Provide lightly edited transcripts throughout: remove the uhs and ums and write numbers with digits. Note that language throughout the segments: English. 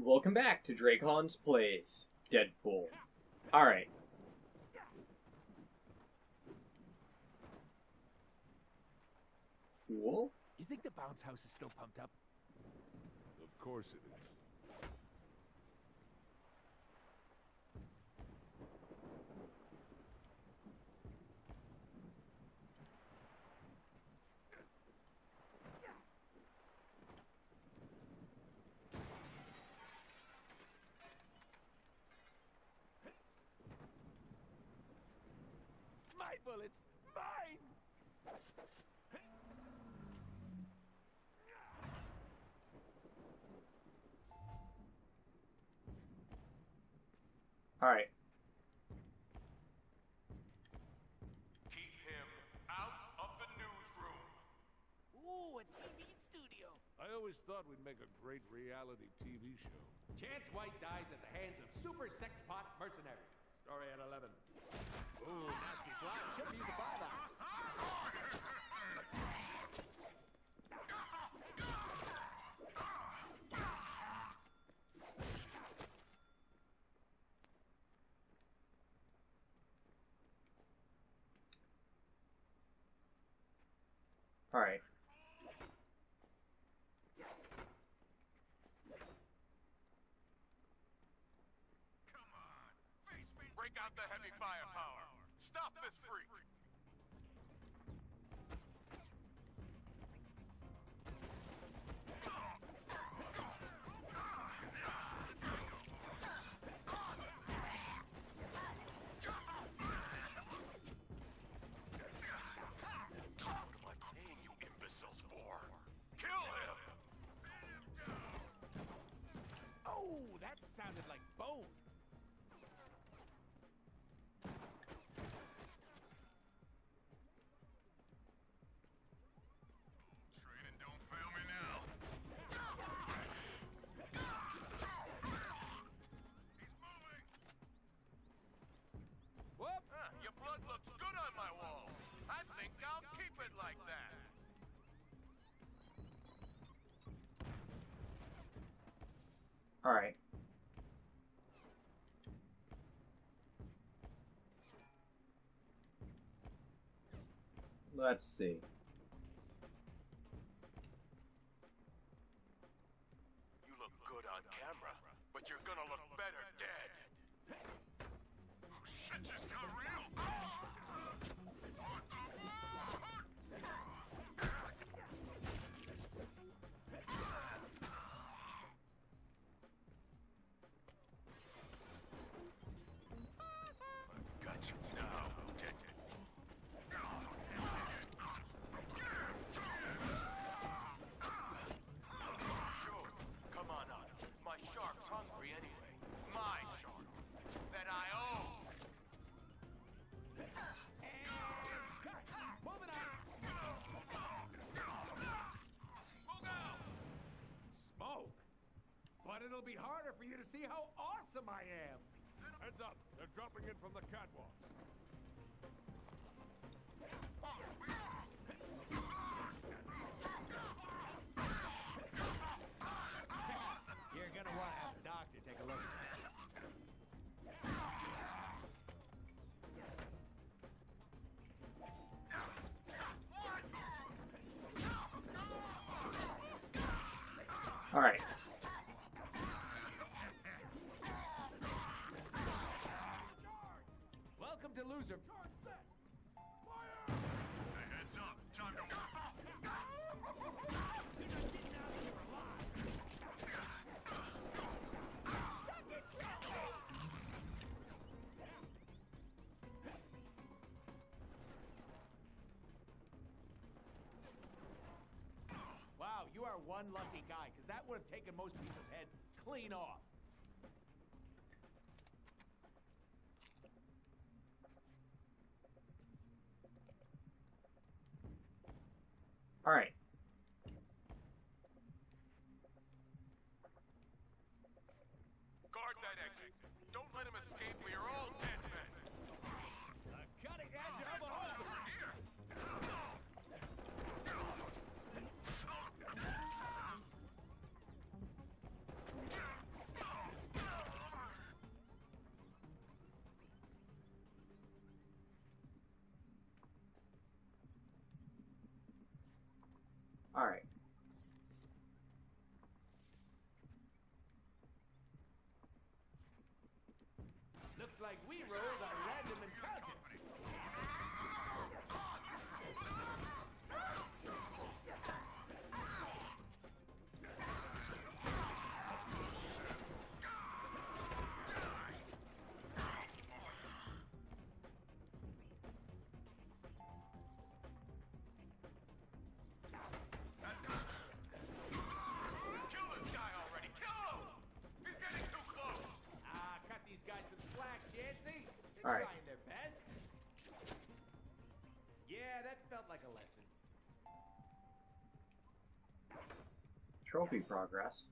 Welcome back to Dracon's Plays Deadpool. Alright. Cool. You think the bounce house is still pumped up? Of course it is. My bullets! Mine! Alright. Keep him out of the newsroom. Ooh, a TV studio! I always thought we'd make a great reality TV show. Chance White dies at the hands of super sex pot mercenary. Story at 11. Ooh, nasty slime. Should have used the fire back. Alright. Break out the heavy firepower. Stop this freak. What am I paying you imbeciles for? Kill him! Oh, that sounded like bone. Training don't fail me now. He's moving! Whoop! Your blood looks good on my walls. I think I'll keep it like that. Alright. Let's see. You look good on camera, but you're gonna look better dead. Shit just got real. I've got you now, Deadpool. Sure, come on up. My shark's hungry anyway. My shark. That I own. Move it out! Smoke! But it'll be harder for you to see how awesome I am! Heads up! They're dropping in from the catwalks. You're gonna want to have the doctor take a look at that. Alright. Welcome to Loser. Heads up. Time to Wow, you are one lucky guy, because that would have taken most people's head clean off. Alright. guard that exit. Don't let him escape. We are all dead men. The cutting edge of awesome. like we rolled a random encounter. Kill this guy already! Kill him! He's getting too close! Cut these guys some slack, Jancy. They're All right. trying their best. Yeah, that felt like a lesson. Trophy progress.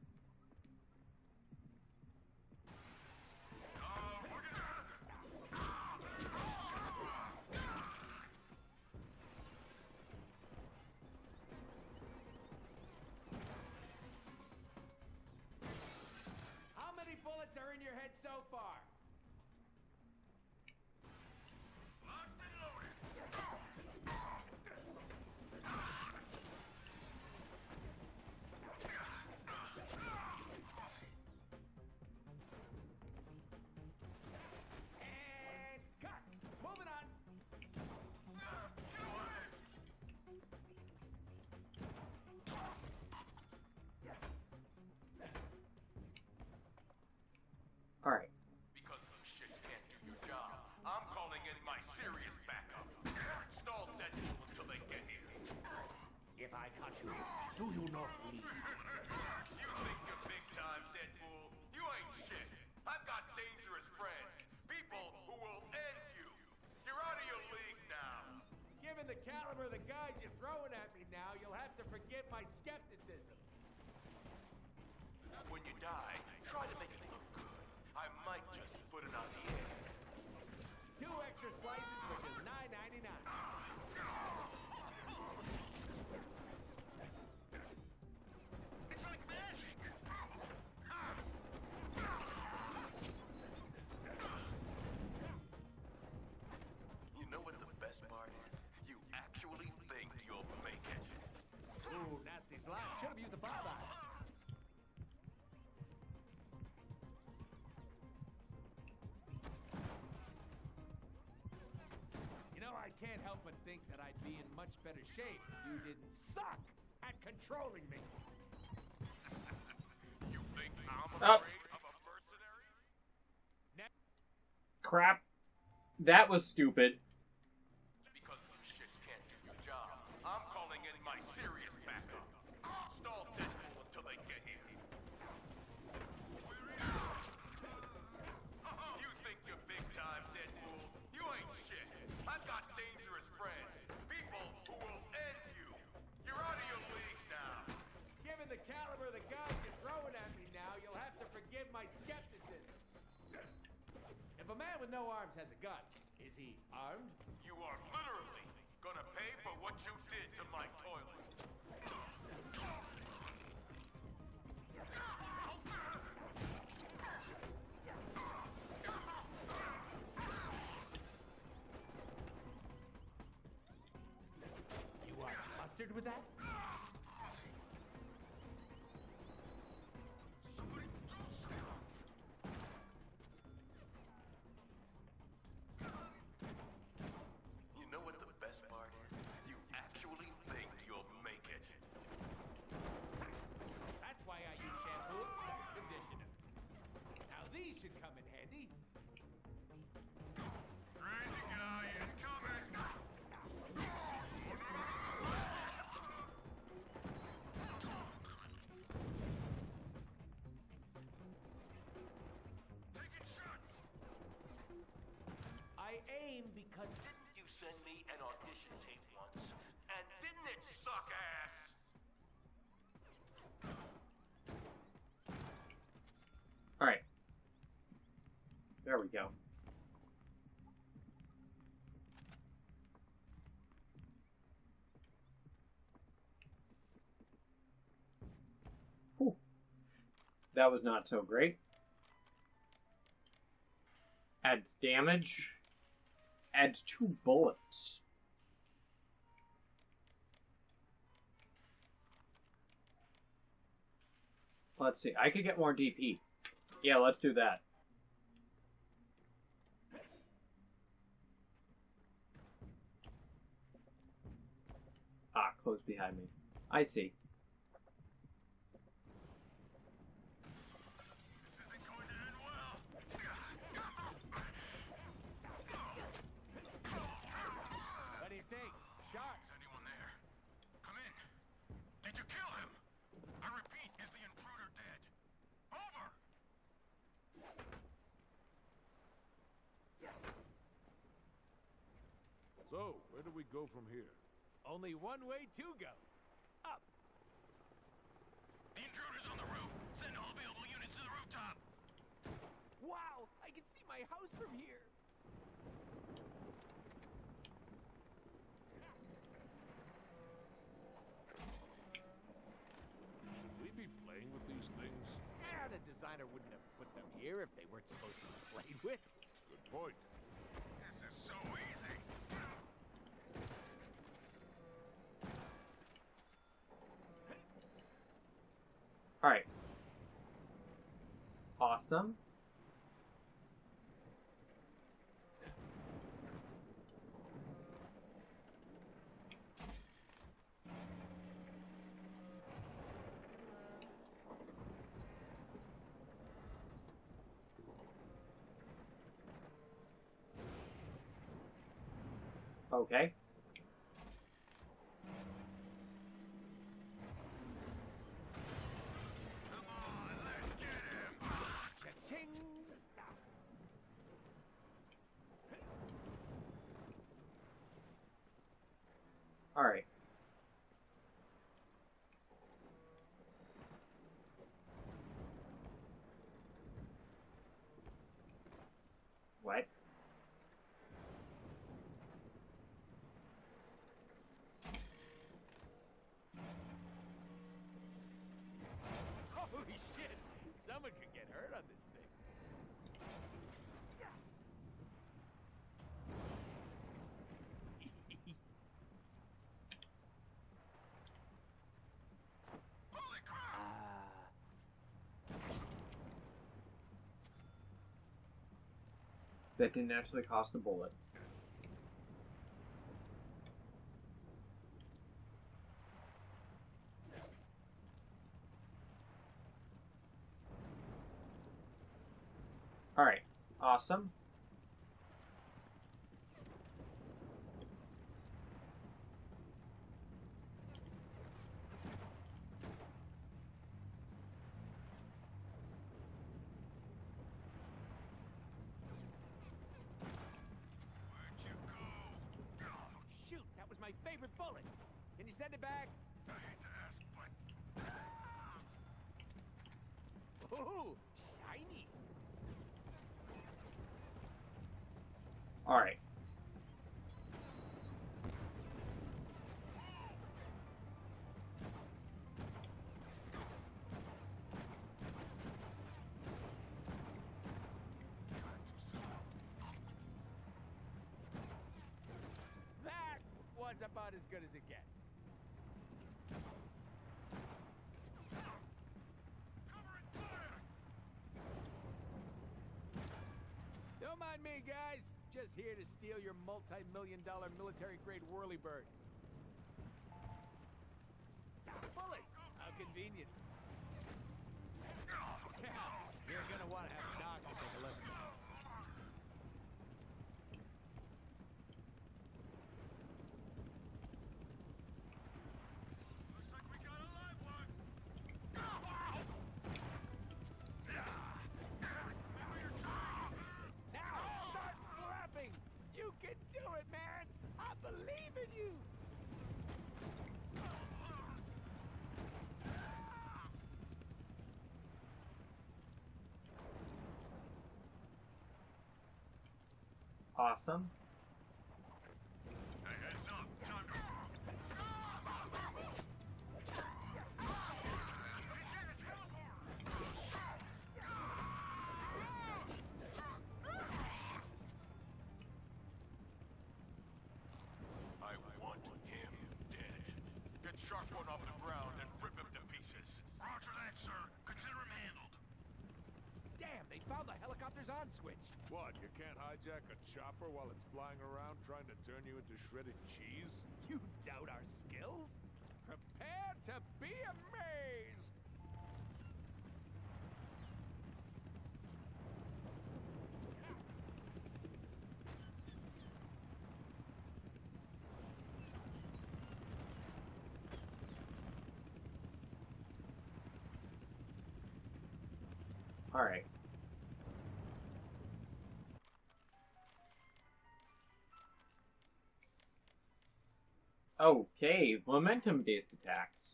How many bullets are in your head so far? And cut. Moving on. All right. Because you shits can't do your job, I'm calling in my serious backup. Stall Deadpool until they get here. If I touch you, do you not bleed? You think you're big time, Deadpool? You ain't shit. I've got dangerous friends. People who will end you. You're out of your league now. Given the caliber of the guys you're throwing at me now, you'll have to forgive my skepticism. When you die, try to make it look good. I might just put it on the air. 2 extra slices, which is $9.99. You know what the best part is? You actually think you'll make it. Ooh, nasty slime. Should have used the five eyes. You know, I can't help but think that I'd be in much better shape if you didn't suck at controlling me. You think I'm Up. afraid of a mercenary? Crap. That was stupid. Because you shits can't do your job, I'm calling in my serious backup. Stall Deadpool until they get here. You think you're big time, Deadpool? You ain't shit. I've got dangerous friends. People who will end you. You're out of your league now. Given the caliber of the guys you're throwing at me now, you'll have to forgive my skepticism. If a man with no arms has a gun, is he armed? You are literally gonna pay for what you did to my toilet. You are mustard with that? You know what the best part is? You actually think you'll make it. That's why I use shampoo and conditioner. Now these should come in handy. I aim because Didn't you send me an audition tape once? And didn't it suck ass? All right. There we go. Whew. That was not so great. Adds damage. Adds 2 bullets. Let's see. I could get more DP. Yeah, let's do that. closed behind me. I see. What do you think? Shot? Is anyone there? Come in. Did you kill him? I repeat, is the intruder dead? Over! So, where do we go from here? Only one way to go. Up. The intruder's on the roof. Send all available units to the rooftop. Wow, I can see my house from here. Should we be playing with these things? The designer wouldn't have put them here if they weren't supposed to be played with. Good point. This is so easy. Alright. Awesome. Okay. Cha-ching! Alright. What? Holy shit! Someone could get hurt on this thing. Holy crap! That didn't actually cost a bullet. Alright. Awesome. Where'd you go? Oh, shoot! That was my favorite bullet. Can you send it back? I hate to ask, but... Ooh, shiny. Alright. That was about as good as it gets. Don't mind me, guys. Just here to steal your multi-million-dollar military-grade whirlybird. Bullets! How convenient. Yeah, you're gonna want to have a doctor take a look. Looks like we got a live one. Now, start flapping! You can do it, man! I believe in you! Awesome. Hey, heads up. Time to... I want him dead. Get Shark One off the ground and rip him to pieces. Roger that, sir. Consider him handled. Damn, they found the helicopter's on switch. What, you can't hijack a chopper while it's flying around trying to turn you into shredded cheese? You doubt our skills? Prepare to be amazed! Alright. Okay, momentum-based attacks.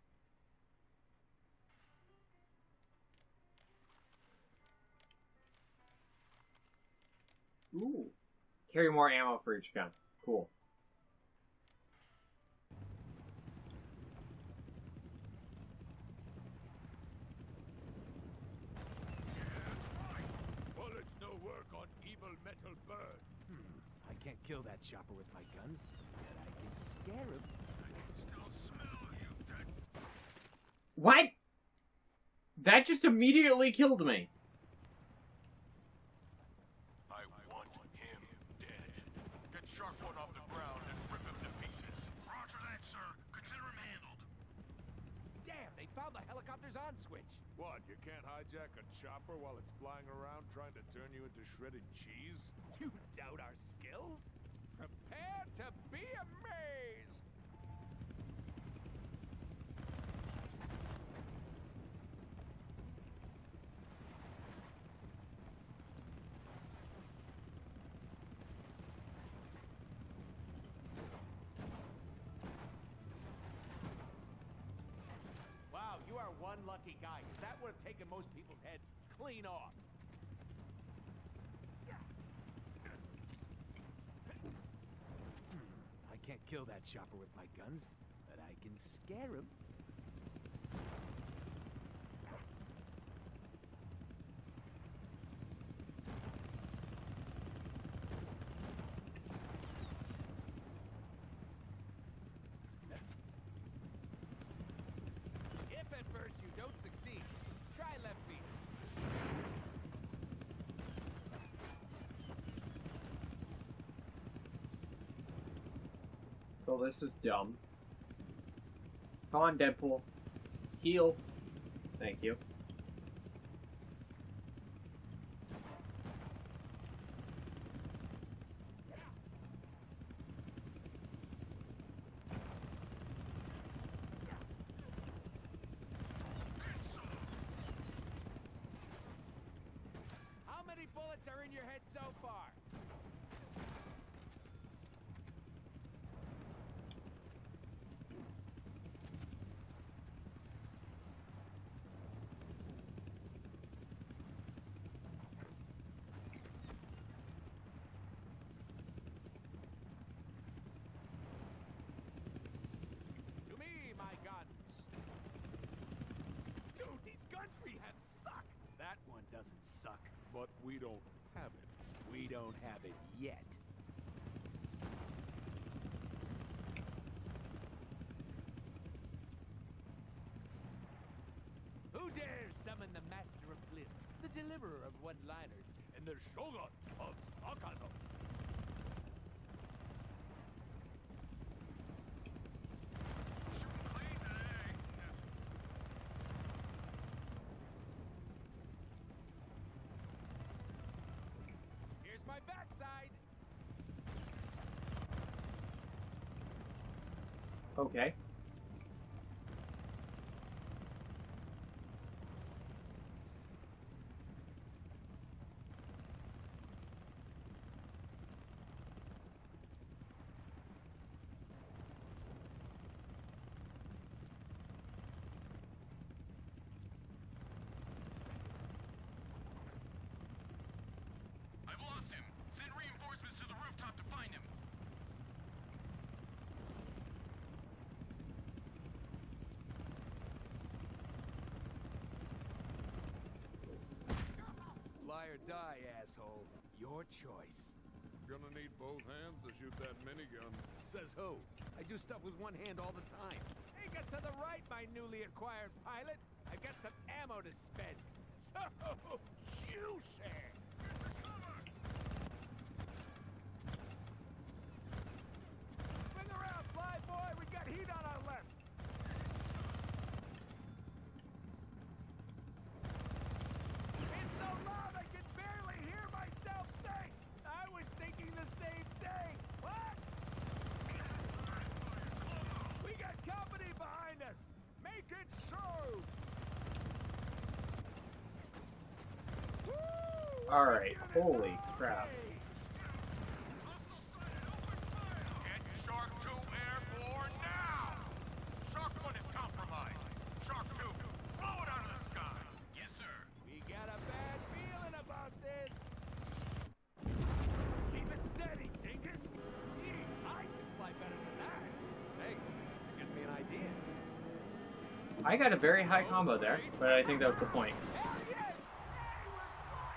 Ooh. Carry more ammo for each gun. Cool. Bullets no work on evil metal bird. I can't kill that chopper with my guns, but I can scare him. What? That just immediately killed me. I want him dead. Get Shark One off the ground and rip him to pieces. Roger that, sir. Consider him handled. Damn, they found the helicopter's on switch. What, you can't hijack a chopper while it's flying around trying to turn you into shredded cheese? You doubt our skills? Prepare to be amazed! Wow, you are one lucky guy, 'cause that would have taken most people's head clean off. I can't kill that chopper with my guns, but I can scare him. If at first you don't succeed, try left feet. So this is dumb. Come on, Deadpool. Heal. Thank you. How many bullets are in your head so far? To me, my guns. Dude, these guns we have suck. That one doesn't suck. But we don't have it. We don't have it yet. Who dares summon the master of flip, the deliverer of one-liners, and the shogun of sarcasm? Here's my backside. Okay. I've lost him. Send reinforcements to the rooftop to find him. Fly or die, asshole. Your choice. Gonna need both hands to shoot that minigun. Says who? I do stuff with one hand all the time. Hey, get to the right, my newly acquired pilot. I've got some ammo to spend. So juicy! Swing around, fly boy. We got heat on our left. Make it so! Alright, holy crap. Get Shark 2 airborne now! Shark 1 is compromised. Shark 2, blow it out of the sky! Yes, sir. We got a bad feeling about this. Keep it steady, dingus. Jeez, I can fly better than that. Hey, gives me an idea. I got a very high combo there, but I think that was the point. Hell yes! Hey, we're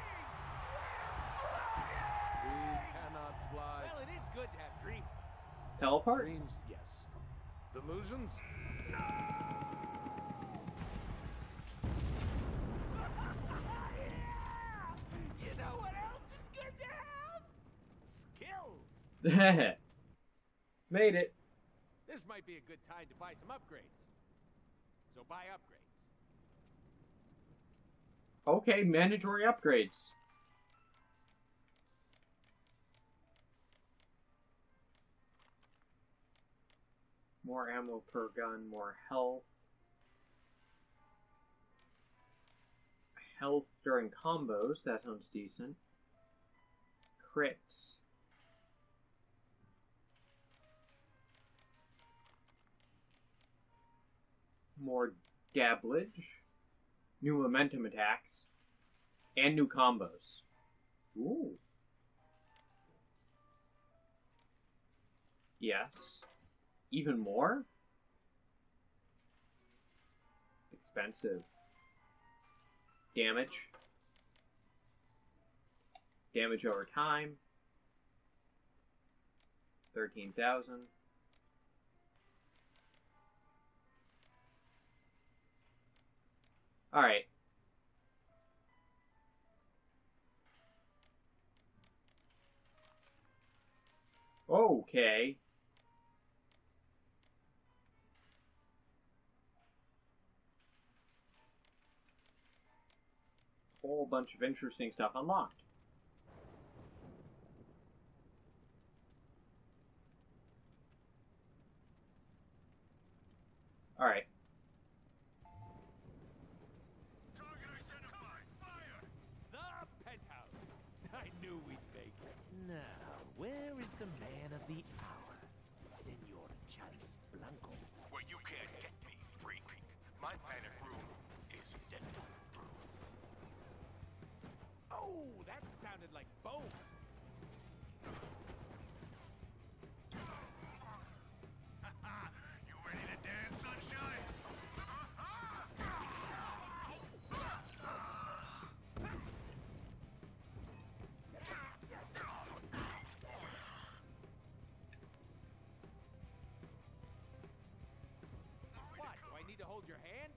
flying! We cannot fly. Well, it is good to have dreams. Teleport? Dreams, yes. Delusions? Yeah! You know what else is good to have? Skills. Made it. This might be a good time to buy some upgrades. So buy upgrades. Okay, mandatory upgrades. More ammo per gun, more health. Health during combos, that sounds decent. Crits. More dabblage. New momentum attacks. And new combos. Ooh. Yes. Even more? Expensive. Damage. Damage over time. 13,000. Alright. Okay. Whole bunch of interesting stuff unlocked. Alright. Target identified. Fire! The penthouse. I knew we'd make it. Now, where is the man of the hour? Senor Charles Blanco. Well, you can't get me, freak. My panic room is Deadpool-proof. Oh, that sounded like bone. You ready to dance, sunshine? What? Do I need to hold your hand?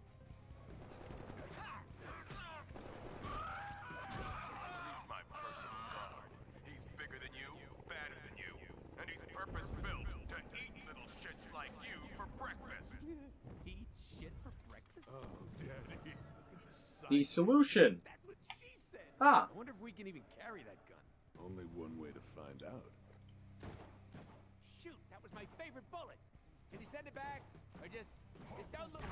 My personal guard. He's bigger than you, badder than you, and he's purpose-built to eat little shits like you for breakfast. Eat shit for breakfast? Oh, Daddy. Look at the size. The solution. That's what she said. Ah. I wonder if we can even carry that gun. Only one way to find out. Shoot, that was my favorite bullet. Can you send it back? Or just don't look.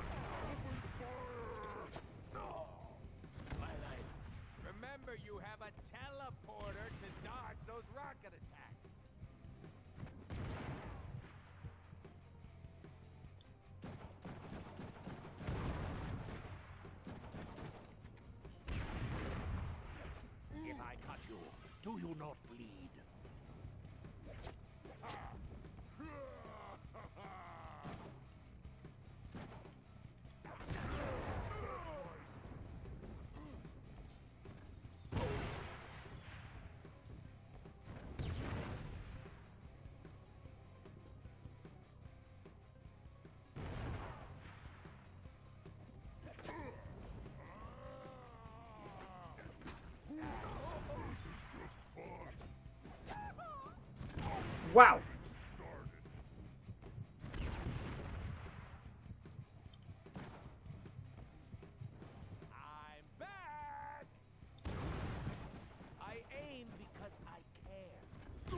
Twilight, remember you have a teleporter to dodge those rocket attacks. If I cut you, do you not bleed? Wow. I'm back. I aim because I care.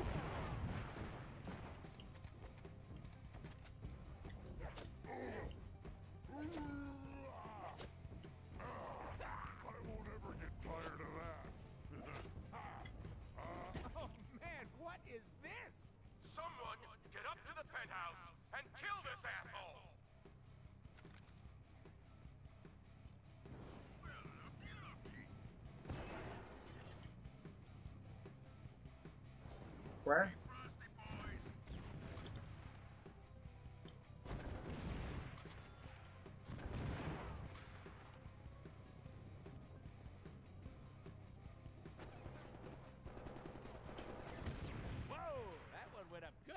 Where? Whoa, that one went up good.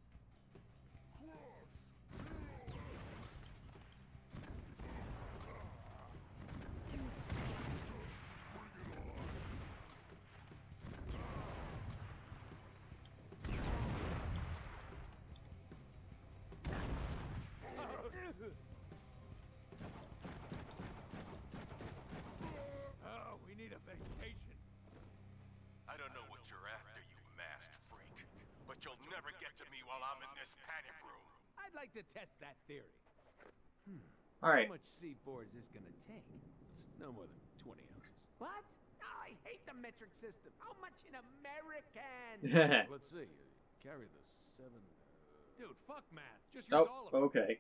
Oh, we need a vacation. I don't know what you're after, you masked freak, but you'll never get to me while I'm in this panic room. I'd like to test that theory. Alright. How much C4 is this gonna take? It's no more than 20 ounces. What? Oh, I hate the metric system. How much in American? Let's see. Carry the 7. Dude, fuck math. Just use all of Oh, it. okay.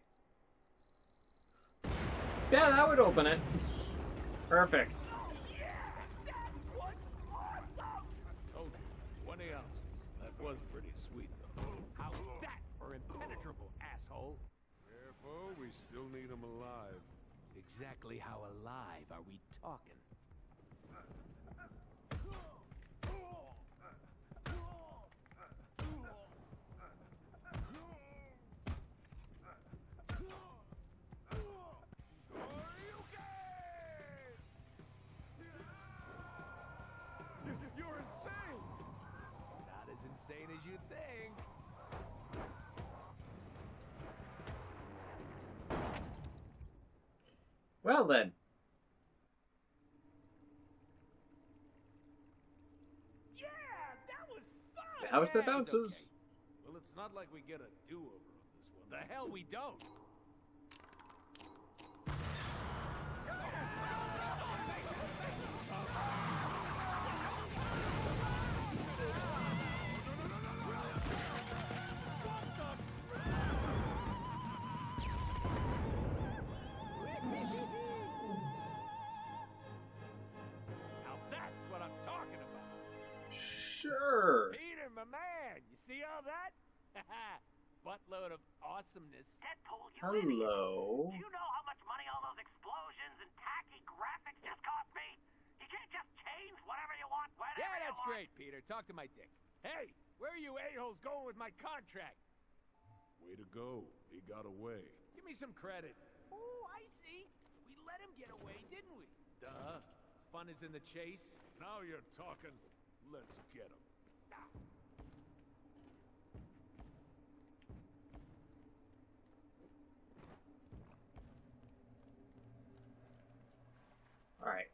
Yeah, that would open it. Perfect. Told you. 20 ounces. That was pretty sweet, though. How's that for impenetrable, asshole? Careful, we still need him alive. Exactly how alive are we talking? You're insane! Not as insane as you think. Well then. Yeah, that was fun. How's the Yeah, it was bounces? okay. Well, it's not like we get a do-over on this one. The hell we don't. Now that's what I'm talking about. Sure. Peter, my man, you see all that? Buttload of awesomeness. Deadpool, you idiot. Hello. Do you know how much money all those explosions and tacky graphics just cost me? You can't just change whatever you want, whenever Yeah, you that's want. great, Peter. Talk to my dick. Hey, where are you a-holes going with my contract? Way to go. He got away. Give me some credit. Oh, I see. We let him get away, didn't we? Duh. Fun is in the chase. Now you're talking. Let's get him. Alright.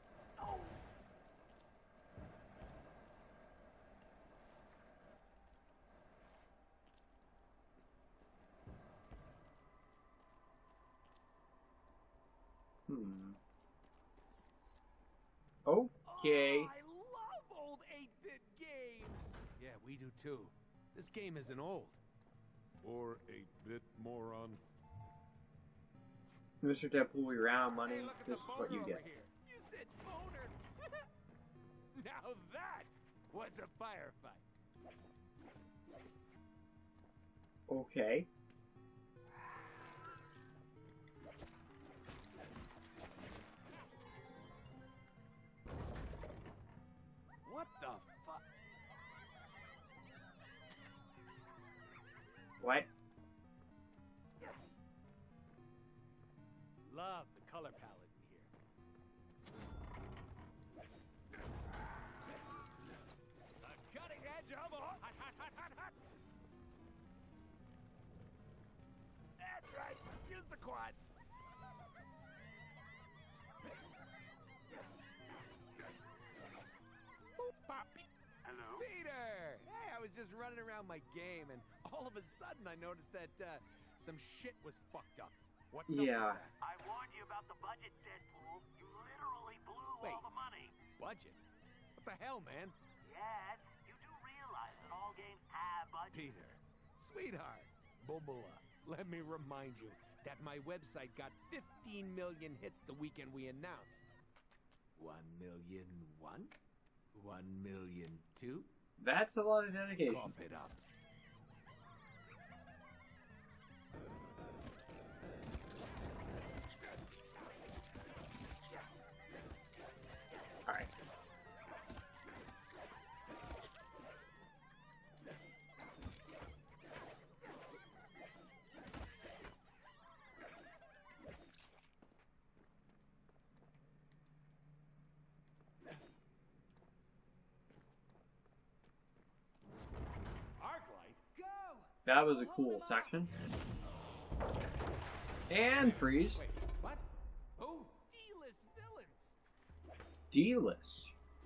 Okay. Oh, I love old 8-bit games. Yeah, we do too. This game isn't old. Or 8-bit moron. Mr. Deadpool, we ran out of money. Hey, look at This the is what you boner get. over here. You said boner. Now that was a firefight. Okay. What the fuck? What? Love the color palette in here. The cutting edge of hot, hot, hot, hot, hot. That's right. Use the quads. Hello? Peter! Hey, I was just running around my game, and all of a sudden I noticed that some shit was fucked up. What's up with Yeah. that? I warned you about the budget, Deadpool. You literally blew Wait. all the money. Budget? What the hell, man? Yes, you do realize that all games have budgets. Peter, sweetheart, Bubula, let me remind you that my website got 15 million hits the weekend we announced. 1,000,001? 1,000,002? That's a lot of dedication. Cough it up. Alright. Arclight? Go! That was a cool section. And freeze. Wait, what? Who? D-list villains. D-list.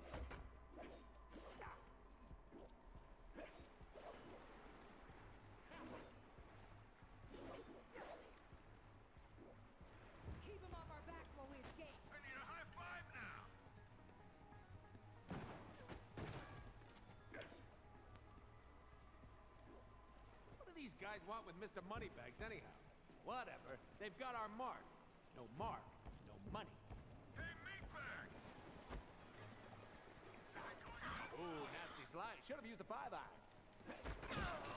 Keep him off our backs while we escape. I need a high five now. What do these guys want with Mr. Moneybags anyhow? Whatever. They've got our mark. No mark, no money. Hey, meatbag. Ooh, nasty slide. Should have used the 5-eye.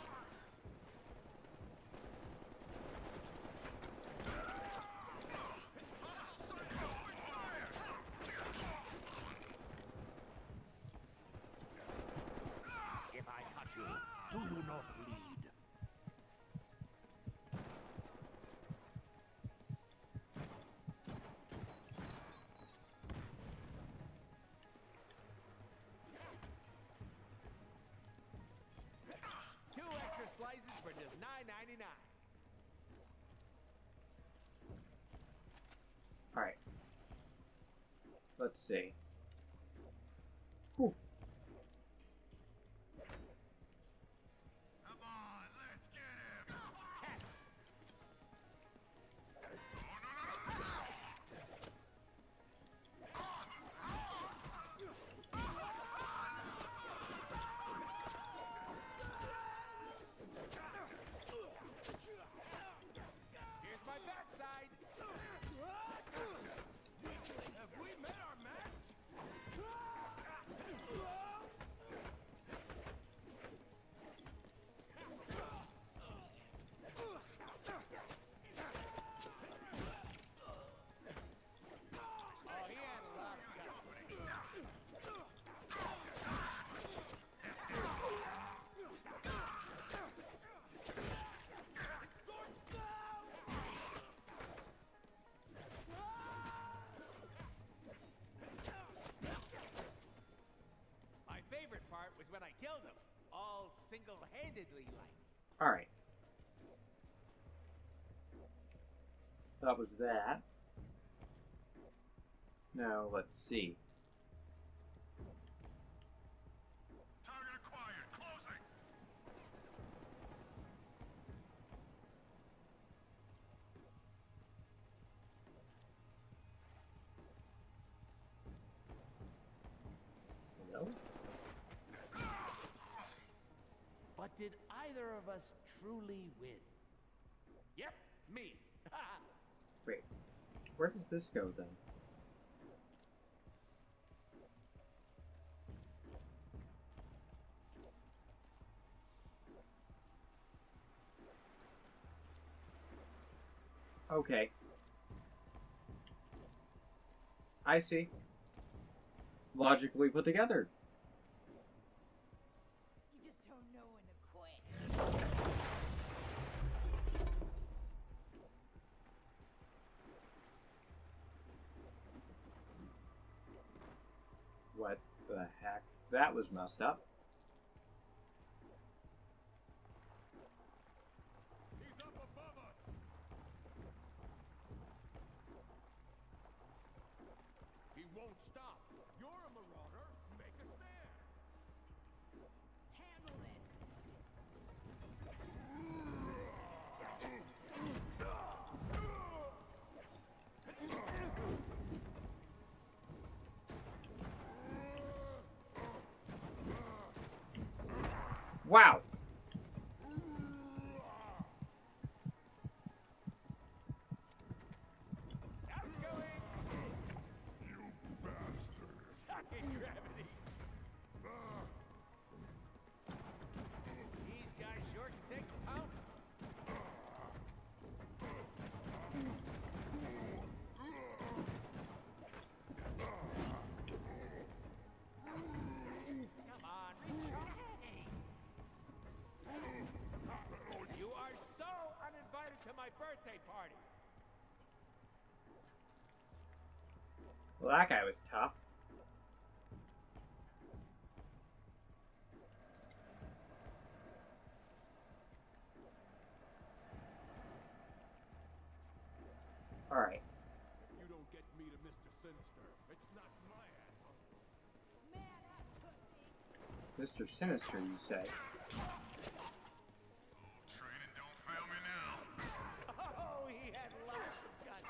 If I touch you, do you not bleed? Two extra slices for just $9.99. Alright. Let's see. Whew. Come on, let's get him. Catch! Here's my backside. Have we met our match? Oh, he had a lot of guts. My favorite part was when I killed him, all single-handedly like. Alright. That was that. Now, let's see. Target acquired. Closing. Hello? But did either of us truly win? Yep, me. Wait. Where does this go then? Okay. I see. Logically put together. You just don't know when to quit. What the heck? That was messed up. He's up above us. He won't stop. You're a marauder. Make a stand. Handle this. Wow! Outgoing! You bastard. Sucking gravity! my birthday party. Well, that guy was tough. Alright. You don't get me to Mr. Sinister. It's not my asshole. Man up, pussy. Mr. Sinister, you say? Training don't fail me now. Oh, he had lots of guts.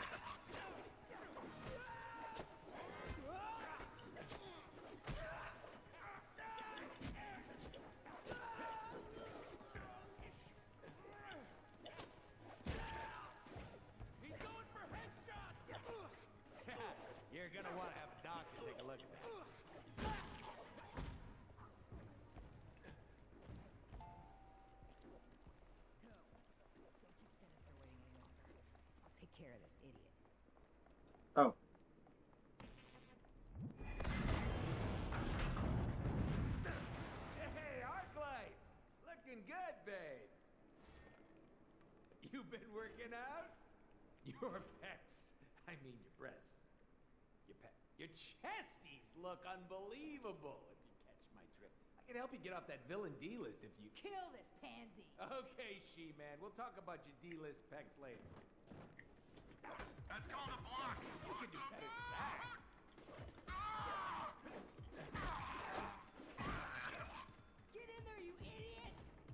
He's going for headshots. You're gonna want to have a doctor take a look at that. Go. Don't keep Sinister waiting any longer. I'll take care of this idiot. Oh. Hey, Arclight! Looking good, babe. You been working out? Your pecs. I mean your breasts. Your chesties look unbelievable, if you catch my drift. I can help you get off that villain D-list if you... Kill this pansy. Okay, She-Man. We'll talk about your D-list pecs later. That's called a block. You can do better than that. Get in there, you idiot!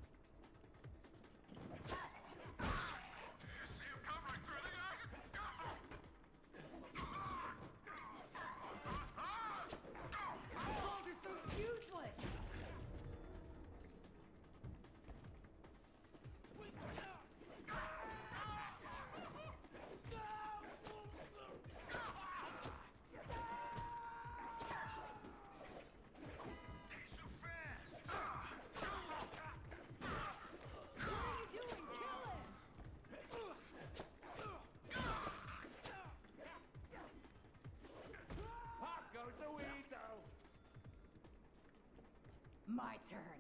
See him covering through the eye. Trolls are so useless! What are you doing? Kill him! Pop goes the weasel. My turn.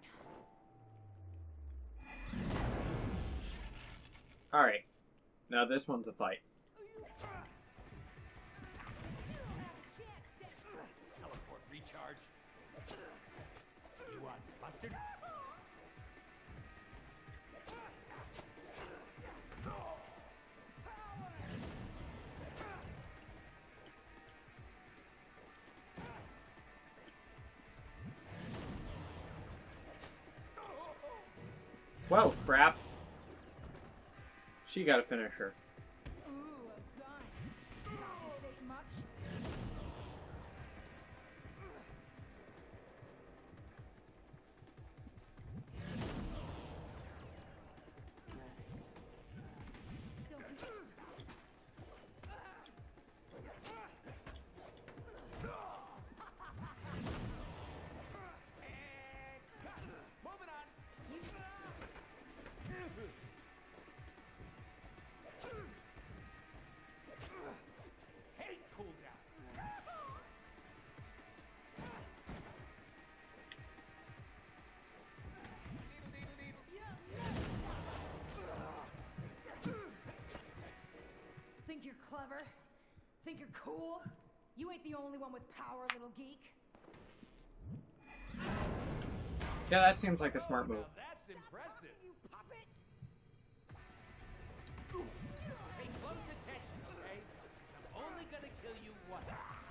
Alright. Now this one's a fight. You don't have a chance, Dexter. Teleport recharge. You want mustard? Whoa, crap. She got a finisher. Ooh, a gun. That ain't much. Don't be... And cut. Moving on. Hate cooldowns. Think you're clever? Think you're cool? You ain't the only one with power, little geek. Yeah, that seems like a smart move. Now that's impressive. You puppet! Pay close attention, okay? 'Cause I'm only gonna kill you once.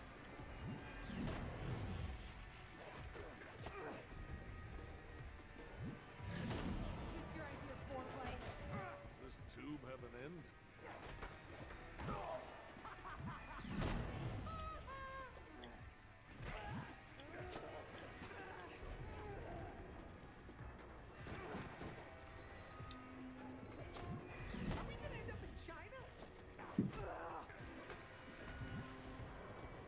Is this your idea of foreplay? Does this tube have an end? Are we gonna end up in China?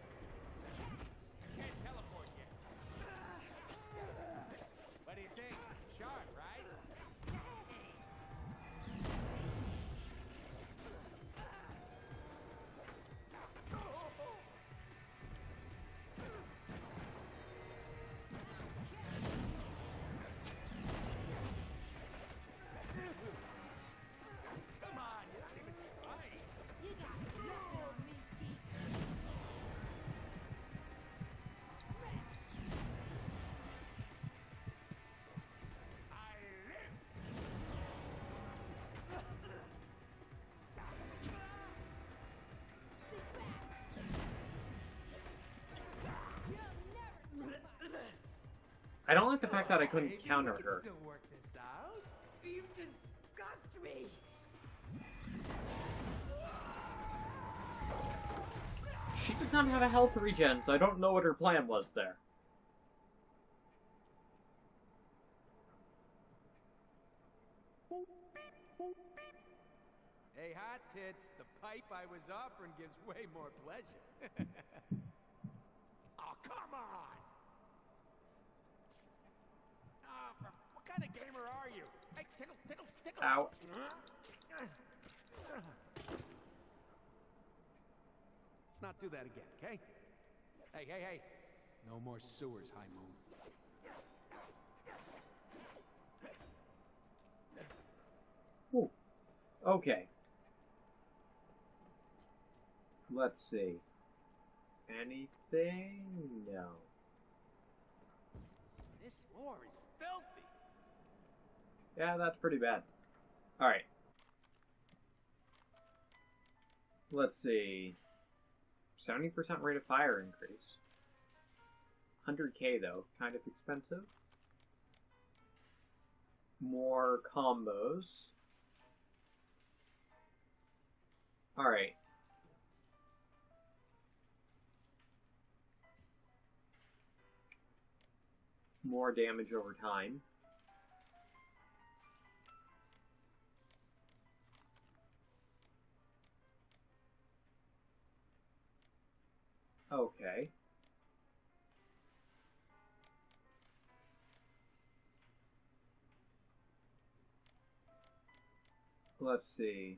I don't like the fact that I couldn't Maybe counter we can her. still work this out. You disgust me. She does not have a health regen, so I don't know what her plan was there. Hey, hot tits, the pipe I was offering gives way more pleasure. Oh, come on! What kind of gamer are you? Hey, tickle, tickle, tickle! Ow. Let's not do that again, okay? Hey, hey, hey! No more sewers, High Moon. Ooh. Okay. Let's see. Anything? No. This floor is filthy! Yeah, that's pretty bad. Alright. Let's see. 70% rate of fire increase. 100k though, kind of expensive. More combos. Alright. More damage over time. Okay. Let's see.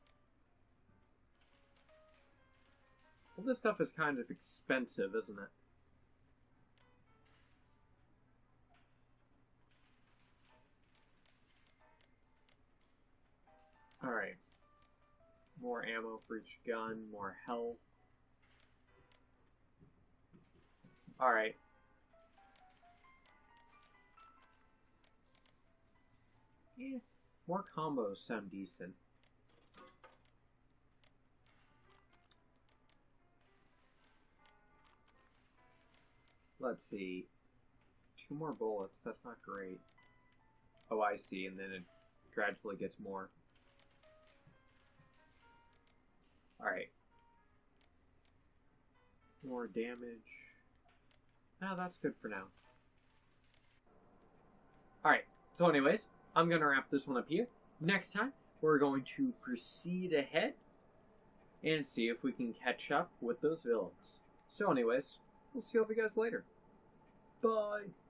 Well, this stuff is kind of expensive, isn't it? Alright. More ammo for each gun, more health. Alright. Yeah, more combos sound decent. Let's see. 2 more bullets, that's not great. Oh, I see, and then it gradually gets more. Alright. More damage. No, that's good for now. Alright, so anyways, I'm going to wrap this one up here. Next time, we're going to proceed ahead and see if we can catch up with those villains. So anyways, we'll see you guys later. Bye!